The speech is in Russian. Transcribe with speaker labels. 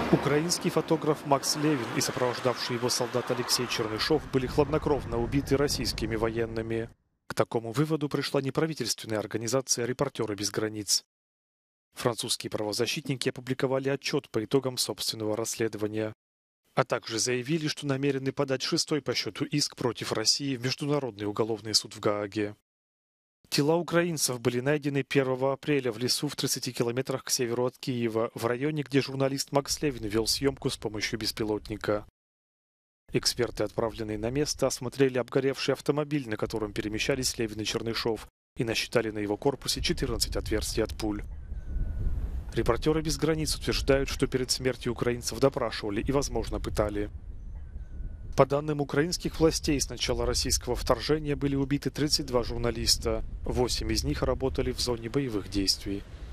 Speaker 1: Украинский фотограф Макс Левин и сопровождавший его солдат Алексей Чернышов были хладнокровно убиты российскими военными. К такому выводу пришла неправительственная организация «Репортеры без границ». Французские правозащитники опубликовали отчет по итогам собственного расследования, а также заявили, что намерены подать шестой по счету иск против России в Международный уголовный суд в Гааге. Тела украинцев были найдены 1 апреля в лесу в 30 километрах к северу от Киева, в районе, где журналист Макс Левин вел съемку с помощью беспилотника. Эксперты, отправленные на место, осмотрели обгоревший автомобиль, на котором перемещались Левин и Чернышов, и насчитали на его корпусе 14 отверстий от пуль. Репортеры без границ утверждают, что перед смертью украинцев допрашивали и, возможно, пытали. По данным украинских властей, с начала российского вторжения были убиты 32 журналиста. 8 из них работали в зоне боевых действий.